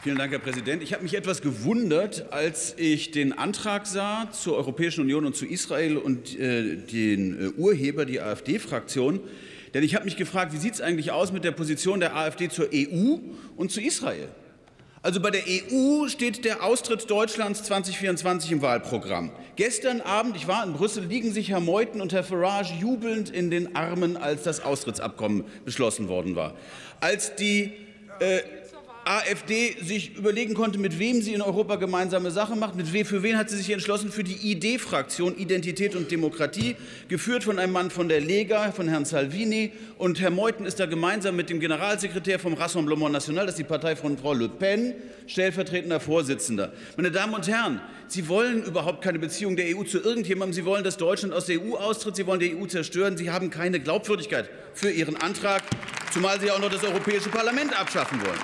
Vielen Dank, Herr Präsident. Ich habe mich etwas gewundert, als ich den Antrag sah zur Europäischen Union und zu Israel und den Urheber, die AfD-Fraktion. Denn ich habe mich gefragt, wie sieht es eigentlich aus mit der Position der AfD zur EU und zu Israel? Also bei der EU steht der Austritt Deutschlands 2024 im Wahlprogramm. Gestern Abend, ich war in Brüssel, liegen sich Herr Meuthen und Herr Farage jubelnd in den Armen, als das Austrittsabkommen beschlossen worden war. Als die AfD sich überlegen konnte, mit wem sie in Europa gemeinsame Sache macht. Für wen hat sie sich entschlossen? Für die ID-Fraktion Identität und Demokratie, geführt von einem Mann von der Lega, von Herrn Salvini. Und Herr Meuthen ist da gemeinsam mit dem Generalsekretär vom Rassemblement National, das ist die Partei von Frau Le Pen, stellvertretender Vorsitzender. Meine Damen und Herren, Sie wollen überhaupt keine Beziehung der EU zu irgendjemandem. Sie wollen, dass Deutschland aus der EU austritt. Sie wollen die EU zerstören. Sie haben keine Glaubwürdigkeit für Ihren Antrag, zumal Sie auch noch das Europäische Parlament abschaffen wollen.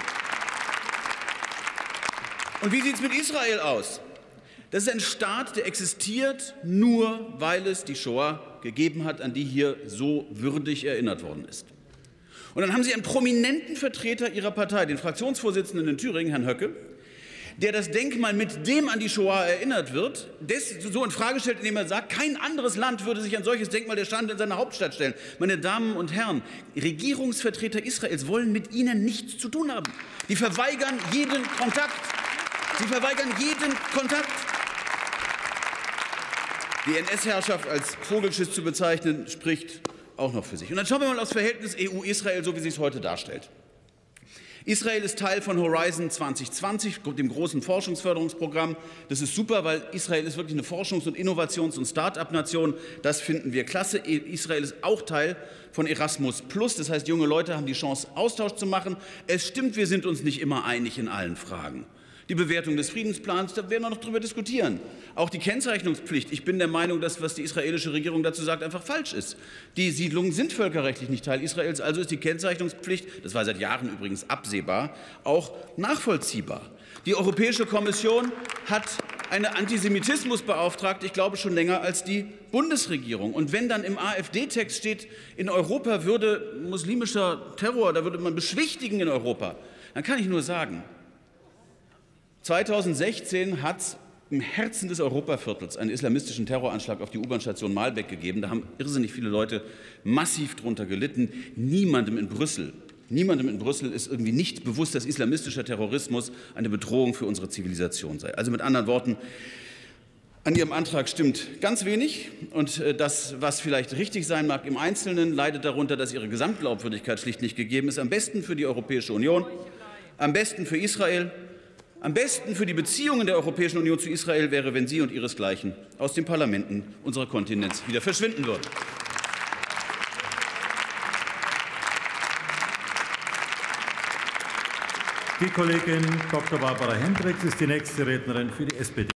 Und wie sieht es mit Israel aus? Das ist ein Staat, der existiert nur, weil es die Shoah gegeben hat, an die hier so würdig erinnert worden ist. Und dann haben Sie einen prominenten Vertreter Ihrer Partei, den Fraktionsvorsitzenden in Thüringen, Herrn Höcke, der das Denkmal, mit dem an die Shoah erinnert wird, so in Frage stellt, indem er sagt, kein anderes Land würde sich ein solches Denkmal der Schande in seiner Hauptstadt stellen. Meine Damen und Herren, Regierungsvertreter Israels wollen mit Ihnen nichts zu tun haben. Die verweigern jeden Kontakt. Sie verweigern jeden Kontakt. Die NS-Herrschaft als Vogelschiss zu bezeichnen, spricht auch noch für sich. Und dann schauen wir mal aufs Verhältnis EU-Israel, so wie sie es heute darstellt. Israel ist Teil von Horizon 2020, dem großen Forschungsförderungsprogramm. Das ist super, weil Israel ist wirklich eine Forschungs- und Innovations- und Start-up-Nation. Das finden wir klasse. Israel ist auch Teil von Erasmus+. Das heißt, junge Leute haben die Chance, Austausch zu machen. Es stimmt, wir sind uns nicht immer einig in allen Fragen. Die Bewertung des Friedensplans, da werden wir noch darüber diskutieren. Auch die Kennzeichnungspflicht. Ich bin der Meinung, dass, was die israelische Regierung dazu sagt, einfach falsch ist. Die Siedlungen sind völkerrechtlich nicht Teil Israels, also ist die Kennzeichnungspflicht, das war seit Jahren übrigens absehbar, auch nachvollziehbar. Die Europäische Kommission hat eine Antisemitismusbeauftragte, ich glaube schon länger als die Bundesregierung. Und wenn dann im AfD-Text steht, in Europa würde muslimischer Terror, da würde man beschwichtigen in Europa, dann kann ich nur sagen, 2016 hat es im Herzen des Europaviertels einen islamistischen Terroranschlag auf die U-Bahn-Station Mahlbeck gegeben. Da haben irrsinnig viele Leute massiv drunter gelitten. Niemandem in Brüssel ist irgendwie nicht bewusst, dass islamistischer Terrorismus eine Bedrohung für unsere Zivilisation sei. Also mit anderen Worten, an Ihrem Antrag stimmt ganz wenig. Und das, was vielleicht richtig sein mag im Einzelnen, leidet darunter, dass Ihre Gesamtglaubwürdigkeit schlicht nicht gegeben ist. Am besten für die Europäische Union, am besten für Israel. Am besten für die Beziehungen der Europäischen Union zu Israel wäre, wenn Sie und Ihresgleichen aus den Parlamenten unserer Kontinents wieder verschwinden würden. Die Kollegin Dr. Barbara Hendricks ist die nächste Rednerin für die SPD.